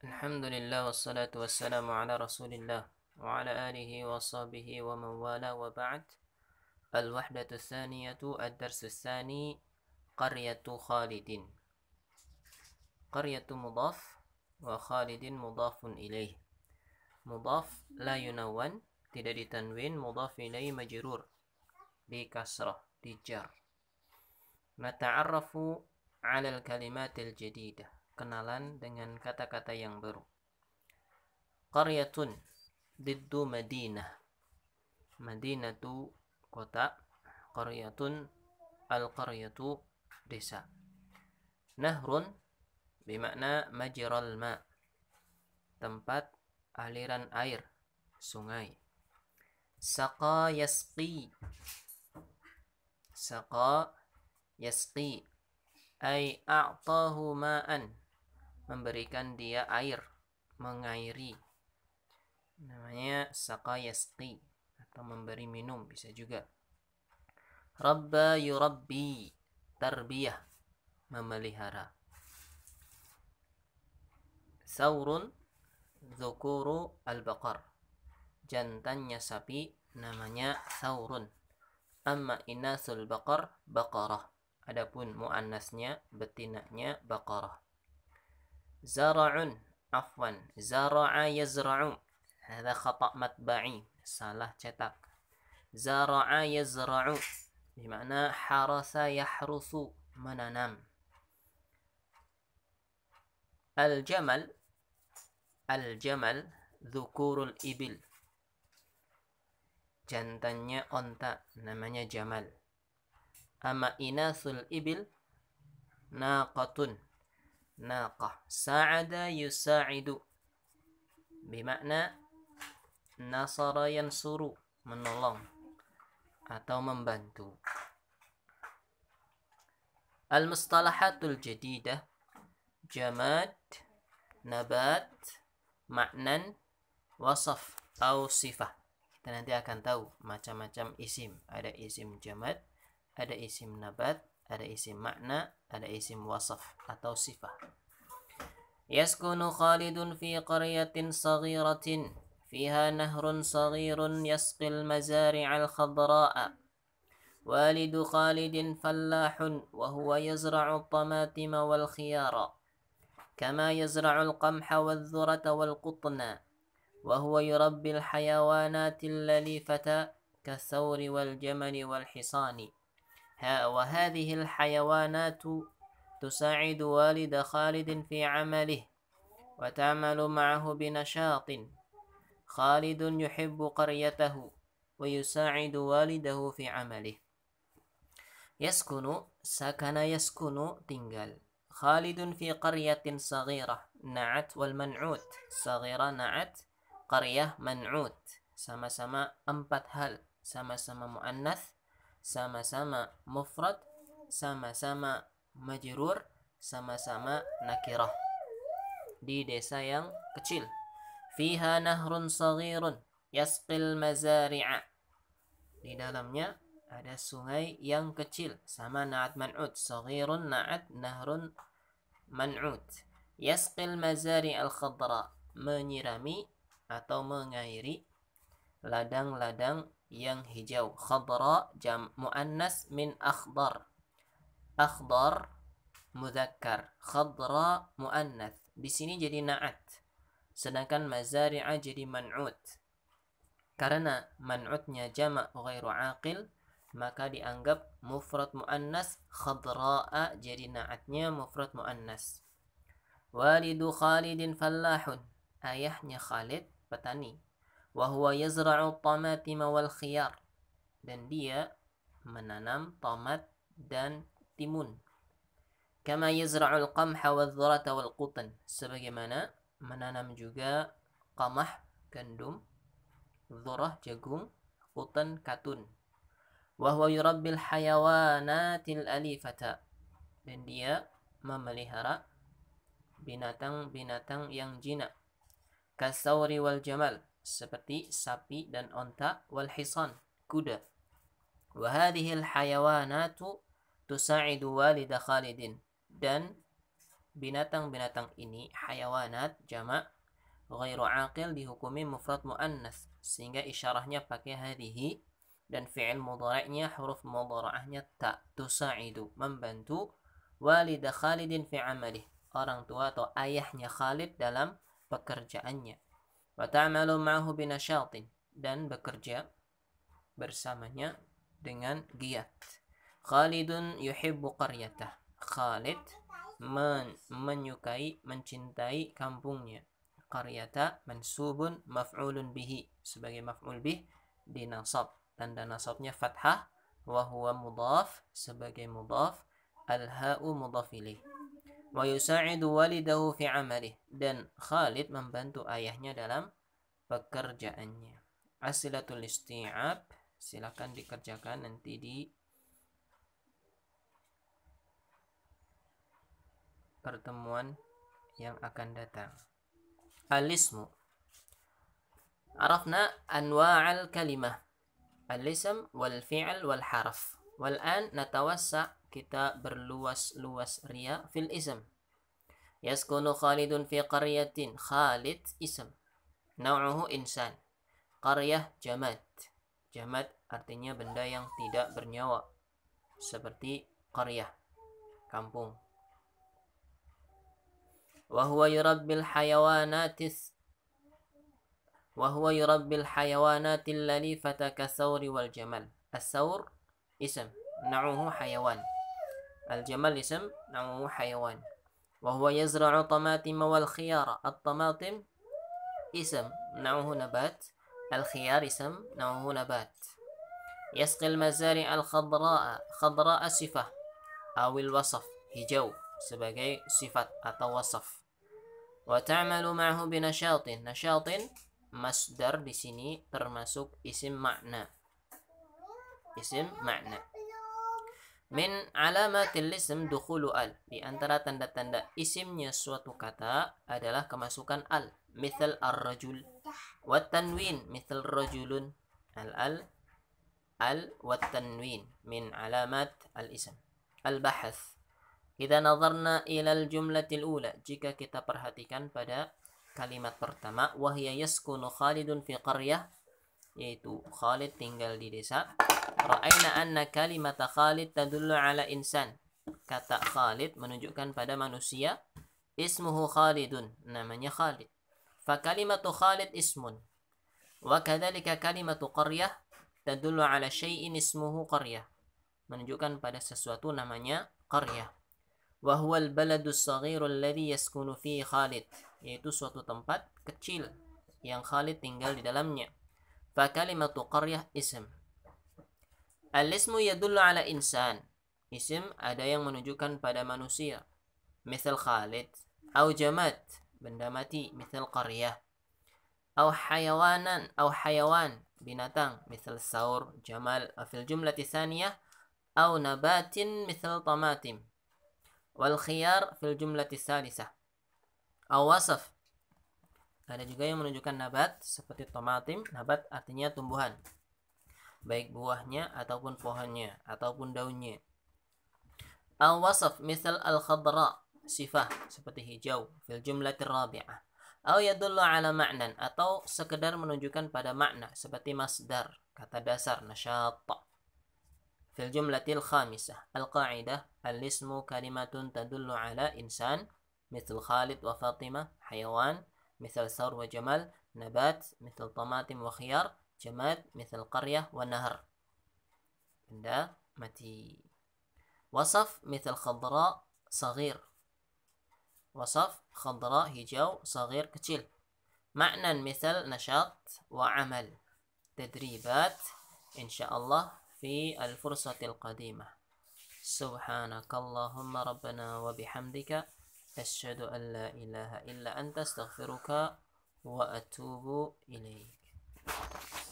Alhamdulillah wassalatu wassalamu ala rasulillah wa ala alihi wa sahbihi wa man wala wa ba'd. Al-wahdatu tsaniyatu ad-darsu tsani qaryatu Khalidin. Qaryatu mudhaf wa Khalidin mudhafun ilaih. Mudhaf la yunawwan, tidak ditanwin, mudhaf ilaih majrur bi kasrah, di jar. Nata'arrafu 'ala al-kalimatil jadidah, kenalan dengan kata-kata yang baru. Qaryatun diddu Madinah. Madinatu kota, qaryatun al-qaryatu desa. Nahrun bermakna majral ma, tempat aliran air, sungai. Saqa yasqi. Saqa yasqi ay a'tahu ma'an, memberikan dia air, mengairi. Namanya saqa yasqi, atau memberi minum bisa juga. Rabba yurabbi, tarbiyah, memelihara. Saurun dzukuru al-baqar, jantannya sapi namanya saurun. Amma inasul baqar baqarah, adapun muannasnya, betinanya, baqarah. Zara'un, afwan, zara'a yazra'u, hadha khata' matba'i, salah cetak. Zara'a yazra'u bermakna harasa yahrusu, menanam. Al-jamal, al-jamal dzukurul ibil, jantannya onta, namanya jamal. Ama inasul ibil naqatun, naqah. Sa'ada yusa'idu bermakna nasara yansuru, menolong atau membantu. Al-mustalahatul jadidah, jamad, nabat, ma'nan, wasaf, atau sifah. Kita nanti akan tahu macam-macam isim. Ada isim jamad, ada isim nabat, ada isim makna, ada isim wasaf atau sifah. Yaskunu Khalidun fi qaryatin saghiratin fiha nahrun saghirun yasqil mazari'al khadra'a. Walidu Khalidin fallahun wa huwa yazra'u at-tamatima wal khiyara kama yazra'u al-qamha wadh-dhurata wal qutna wa huwa yurabbi al-hayawanati al-lalifata kath-thawri wal jamali wal hisani. وهذه الحيوانات تساعد والد خالد في عمله وتعمل معه بنشاط. خالد يحب قريته ويساعد والده في عمله. يسكن, سكن يسكن, tinggal. خالد في قرية صغيرة, نعت والمنعوت. صغيرة نعت, قرية منعوت. Sama-sama empat hal, sama-sama muannath, sama-sama mufrad, sama-sama majrur, sama-sama nakirah. Di desa yang kecil. Fiha nahrun saghirun yasqil mazari'a, di dalamnya ada sungai yang kecil, sama na'at man'ut. Saghirun na'at, nahrun man'ut. Yasqil mazari'al khadra, menyirami atau mengairi ladang-ladang yang hijau. Khadra jam muannas min akhdar. Akhdar mudzakkar, khadra muannas. Di sini jadi na'at. Sedangkan mazari'a jadi man'ut. Karena man'utnya jama' ghairu aqil, maka dianggap mufrad muannas. Khadra'a jadi na'atnya mufrad muannas. Walidu Khalidin fallahun, ayahnya Khalid petani. Wahuwa yazra'u tamatima wal khiyar, dan dia menanam tomat dan timun. Kama yazra'u al-qamha wadh-dhurata wal qutan, sebagaimana menanam juga qamah, gandum, dhurah, jagung, qutan, katun. Wahuwa yurabbil hayawanatil alifata, dan dia memelihara binatang-binatang yang jinak. Kasawri wal jamal, seperti sapi dan onta, wal hisan, kuda. Wa hadhihi al hayawanatu tusa'idu walida Khalidin, dan binatang-binatang ini hayawanat jamak ghairu aqil dihukumi mufrad muannas sehingga isyarahnya pakai hadhihi dan fi'il mudhari'nya huruf mudhari'ahnya ta tusa'idu membantu walida Khalidin fi amalih orang tua atau ayahnya Khalid dalam pekerjaannya wa ta'malu ma'ahu binasyatin dan bekerja bersamanya dengan giat. Khalidun yuhibbu qaryatah. Khalid menyukai, mencintai kampungnya. Qaryata mansubun maf'ulun bihi sebagai maf'ul bih dinasab. Tanda nasabnya fathah wa huwa mudhaf sebagai mudhaf al-ha'u mudhaf ilaih. Wa yusa'idu walidahu fi 'amalih dan Khalid membantu ayahnya dalam pekerjaannya. Asilatul isti'ab silakan dikerjakan nanti di pertemuan yang akan datang. Al-ismu. Arafna anwa'al kalimah. Al-ism wal fi'l wal harf. Wal'an natawassa kita berluas-luas ria fil ism. Yaskunu Khalidun fi qaryatin. Khalid ism. Naw'uhu insan. Qaryah jamad. Jamad artinya benda yang tidak bernyawa. Seperti qaryah, kampung. Wahuwa yurabbil hayawanatis hayawanatil lalifata kasawri wal jamal. As-sawr ism. Na'uhu hayawan. Al-jamal ism. Na'uhu hayawan. Wahuwa yazra'u tamatim wal khiyara. At-tamatim ism. Na'uhu nabat. Al-khiyar ism. Na'uhu nabat. Yasqil mazari' al-khadra'a. Khadra'a sifah. Awil wasaf. Hijau sebagai sifat atau wasaf. Wa ta'malu ma'ahu binasyatin. Nasyatin masdar di sini termasuk isim makna. Isim makna. Min alamatil ism dukhulu al. Di antara tanda-tanda isimnya suatu kata adalah kemasukan al. Mithal ar-rajul. Wa tanwin. Mithal rajulun. Al wa tanwin. Min alamat al-ism. Al-bahath. Idza nazarna ila al-jumlatil ula. Jika kita perhatikan pada kalimat pertama. Wahya yaskunu Khalidun fi qaryah. Yaitu Khalid tinggal di desa. Ra'ayna anna kalimata Khalid tadullu ala insan. Kata Khalid menunjukkan pada manusia. Ismuhu Khalidun. Namanya Khalid. Fa kalimatu Khalid ismun. Wa kadzalika kalimatu qaryah tadullu ala syai'in ismuhu qaryah. Menunjukkan pada sesuatu namanya qaryah. Wa huwa al-baladus saghirul ladzi yaskunu fihi Khalid. Yaitu suatu tempat kecil yang Khalid tinggal di dalamnya. Fa kalimatu qaryah ism. Al-ismu yadullu ala insan. Isim ada yang menunjukkan pada manusia. Misal Khalid. Au jamad. Benda mati. Misal qaryah. Au hayawanan. Au hayawan. Binatang. Misal saur. Jamal. Fil jumlati thaniyah. Au nabatin. Misal tamatim. Wal khiyar fil jumlati thalithah. Au wasaf. Ada juga yang menunjukkan nabat seperti tomatim. Nabat artinya tumbuhan. Baik buahnya ataupun pohonnya ataupun daunnya. Au wasaf misal al-khadra. Sifah seperti hijau. Fil jumlati rabi'ah. Au yadullu ala ma'nan. Atau sekedar menunjukkan pada makna. Seperti masdar. Kata dasar. Nasyat. Fil jumlatil khamisah. Al-qa'idah. Al-ismu kalimatun tadullu ala insan. Misal Khalid wa Fatimah. Hayawan. Misal saur wa jamal. Nabat. Misal tamatim wa khiyar. Jamad. Misal qaryah wa nahar. Benda mati. Wasaf. Misal khadra. Saghir. Wasaf. Khadra. Hijau. Saghir. Kecil. Ma'nan. Misal nasyat wa amal. Tadribat. InsyaAllah. في الفرصة القديمة. سبحانك اللهم ربنا وبحمدك أشهد أن لا إله إلا أنت استغفرك وأتوب إليك.